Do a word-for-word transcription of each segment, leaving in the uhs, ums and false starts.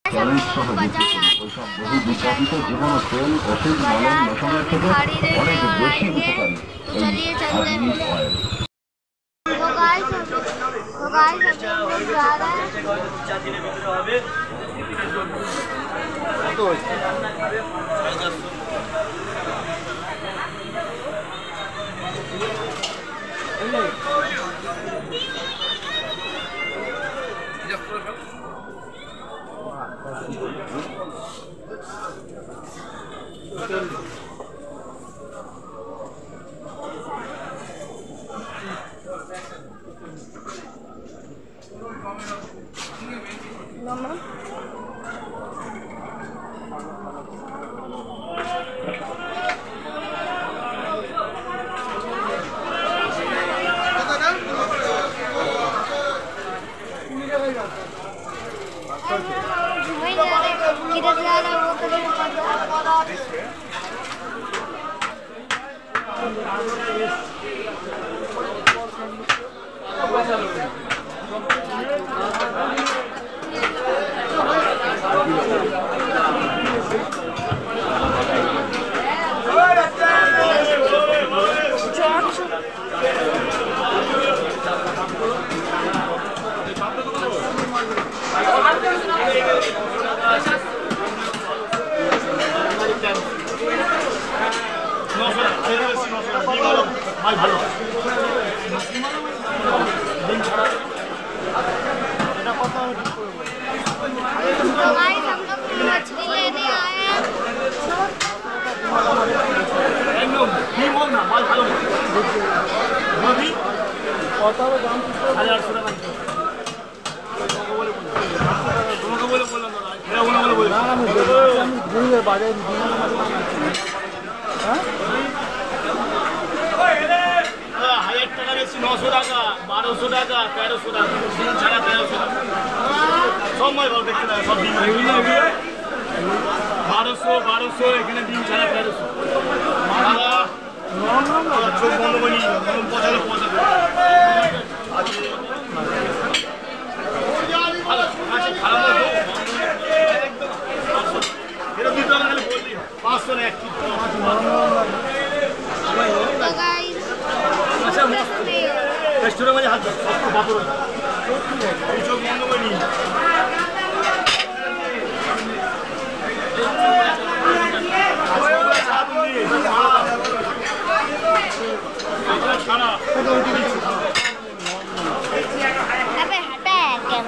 Toilet সহ ওইসব বহু বিস্তারিত জীবন ও তেল ওষুধ মলম লোশনের থেকে অনেক বেশি উপকারী এই আদমি অয়েল। तो गाइस तो गाइस अभी हम लोग जा रहे हैं चार दिन में হবে তো Mama. किधर जा रहा है वो तो नहीं पता। मछली लेने आए हैं। नौशो टाका बारोशो टाका तेरहशो टाका दिन छाड़ा तेरहशो टाका सब मैं भाव देखते हैं सब दिन बारोशो बारोशो एखे दिन छाड़ा तेरहशो चोख बंद करी पचालो पचालो पाँच सौ एक रेस्टोरेंट में हाथ सबको बात हो जो बंद करी खाना अबे हटा क्या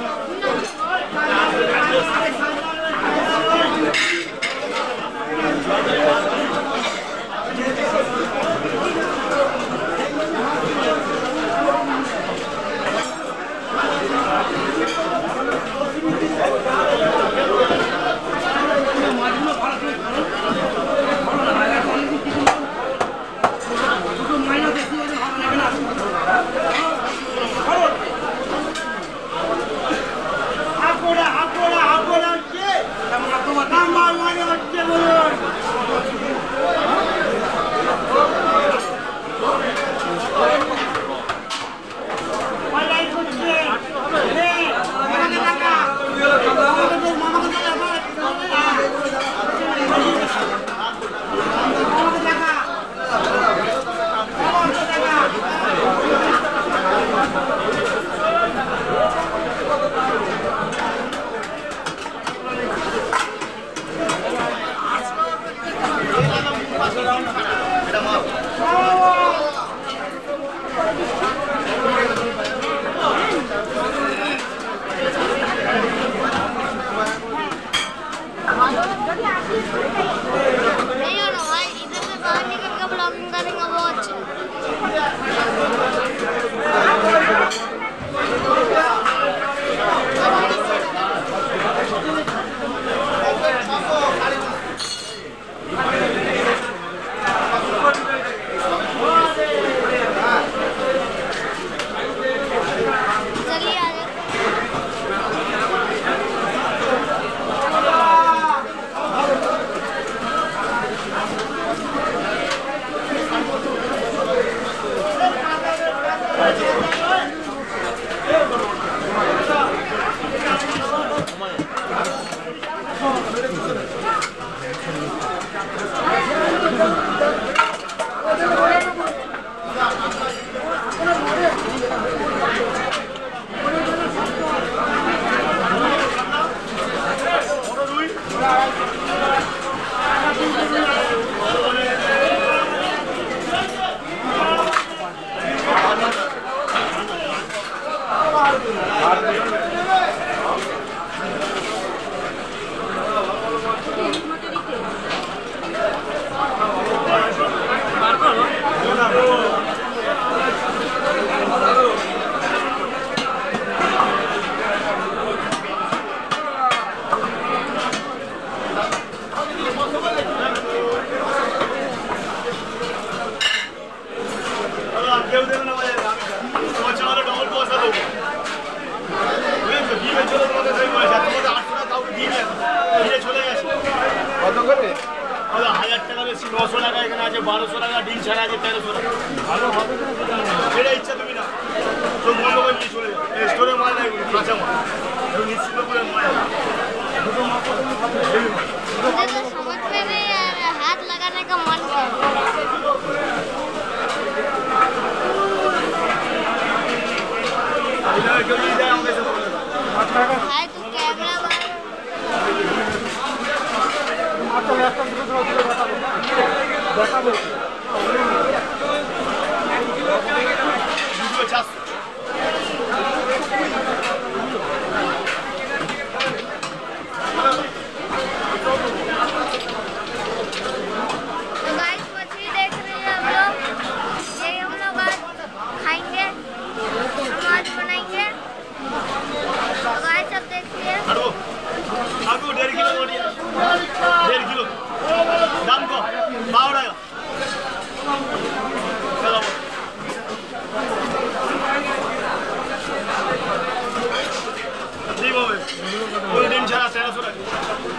নশো টাকা, এখানে আছে বারোশো টাকা, ডিম ছাড়া আছে তেরোশো টাকা। ভালো হবে সেটা ইচ্ছা তুমি না, তো বন্ধ করে নিয়ে চলে যাও। স্টোরে মাল নেই, কাঁচা মাল, নিশ্চিত করে মাল দুটো মাল मुझे तो समझ में नहीं आ रहा, हाथ लगाने का मन कर भाई तू कैमरा डेढ़ किलो डेढ़ किलो दाम को बारह टाका चलो ठीक है कोई दिन छाड़ा तेरह सौ टाका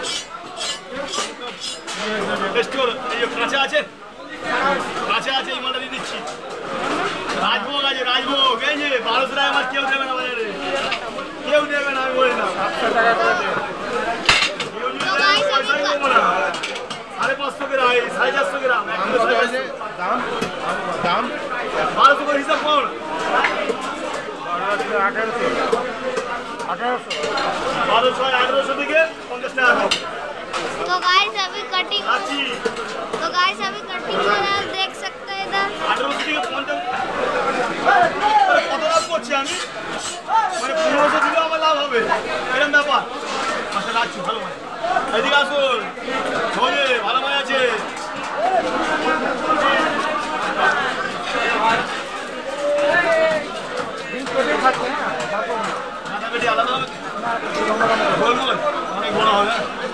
स्टोर ये काঁচা আছে কাঁচা আছে এই মালটা দিয়ে দিচ্ছি রাজভোগ আছে রাজভোগ এই যে বারোশো টাকা মাছ কেউ দেবে না বাজারে কেউ দেবে না আমি বলি না সাতশো টাকা করে দেবে साढ़े पाँच सौ ग्राम साढ़े चार सौ ग्राम दाम दाम बारह सौ हिसाब कौन अठारह सौ अठारह सौ बारह सौ अठारह सौ दिखे पंचाश टाका तो गाइस अभी कटिंग तो गाइस अभी कटिंग हो रहा है, देख सकते हैं इधर अठारह सौ दिखे पंचाश কত লাভ করছি আমি মানে পনেরোশো দিলে আমার লাভ হবে এরকম ব্যাপার আচ্ছা রাখছি ভালো মানে এদিকে আসুন ধরে ভালো মাছ আছে আলাদা অনেক বড় হবে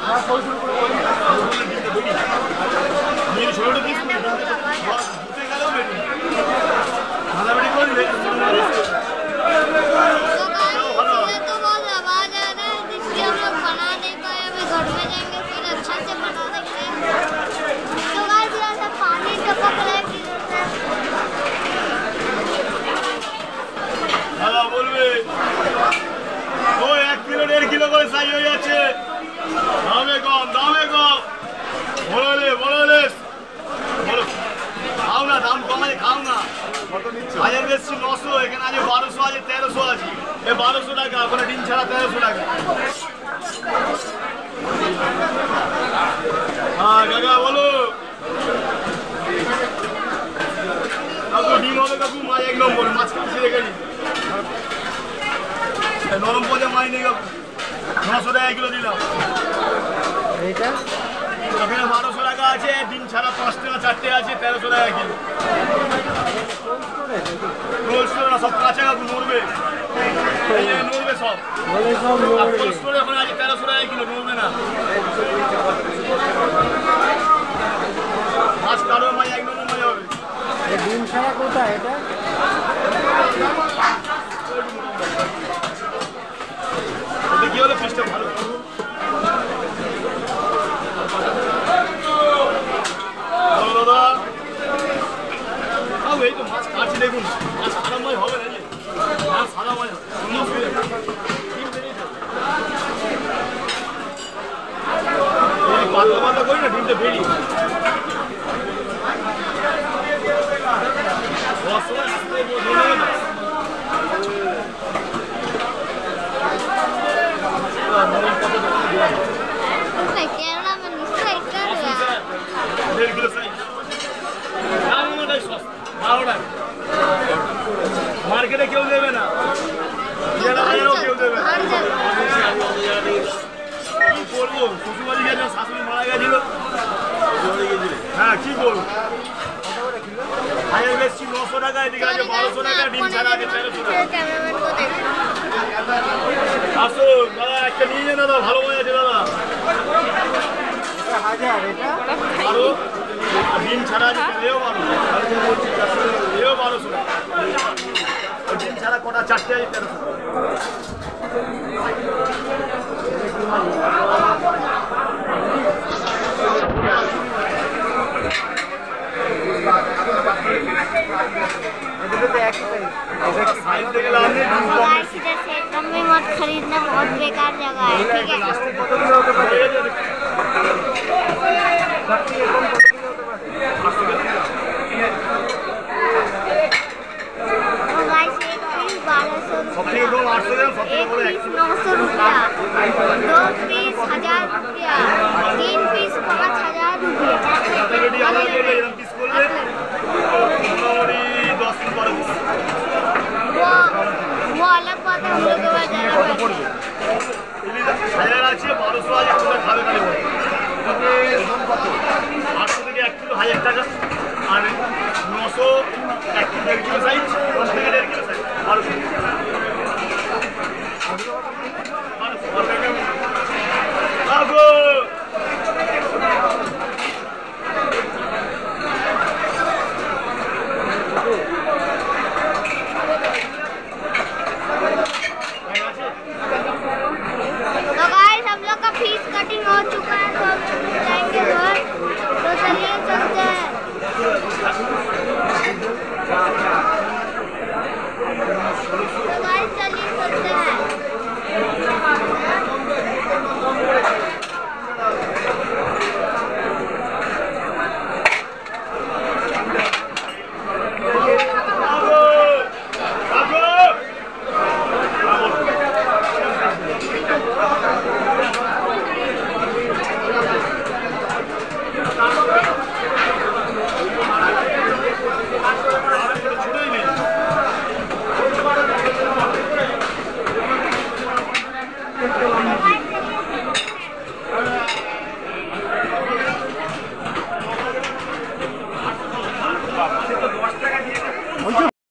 ছোট পিস গেলেও বেটি ভালো বেটি করলে डेढ़ किलो করে সাইজ হয়ে যাচ্ছে দামে কম দামে কম বড়লে বড়লে বলো খাও না দাম কম আছে খাও না হাজার বেশি নশো এখানে আছে বারোশো আছে তেরোশো আছে এ বারোশো টাকা ওখানে ডিম ছাড়া তেরোশো টাকা হ্যাঁ কাকা বলো কাকু ডিম হবে কাকু মাছ এক নম্বর মাছ কাছে রেখে নি নরম পচা মাছ নেই কাকু নশো টাকা কিলো দিলাম এইটা এখানে বারোশো টাকা আছে ডিম ছাড়া পাঁচ টাকা চারটে আছে তেরোশো টাকা কিলো কোল্ড স্টোরে না সব কাঁচা কাকু নড়বে নড়বে সব কোল্ড স্টোরে এখন আছে তেরোশো টাকা কিলো নড়বে না মাছ কারো মাছ এক নম্বর মাছ হবে ডিম ছাড়া কোথায় এটা কি হলো পিসটা ভালো দাদা এই তো মাছ কাটছি দেখুন মাছ সাদা মাছ হবে না মাছ সাদা মাছ পাতলা পাতলা করি না ডিমটা বেরিয়ে डेढ़ किलो साइज मार्केटे क्यों देवे ना क्यों देवे बोलबो শ্বশুরবাড়ি গেছে শাশুড়ি মারা গেছিল হ্যাঁ কি বলবো হাজার বেশি নশো টাকা এদিকে আছে বারোশো টাকা ডিম ছাড়া আছে তেরোশো টাকা আসুন দাদা একটা নিয়ে যান দাদা ভালো মনে আছে দাদা হাজার এটা আরো ডিম ছাড়া আছে এও বারোশো এও বারোশো টাকা ডিম ছাড়া কটা চারটে আছে তেরোশো টাকা ठीक है तो गाइस एक पीस बारह सौ रुपया, एक पीस नौ सौ रुपया, दो पीस हजार रुपया, तीन पीस पाँच हजार रुपया। वो वो अलग बात है, हम लोग के पास ज़्यादा पैसे হাজার আছে বারোশো আছে তোমরা খাবে খালি আটশো থেকে এক কিলো হাজার টাকা আর নশো এক কিলো দেড় কিলো সাইজ দশ থেকে দেড় কিলো সাইজ বারোশো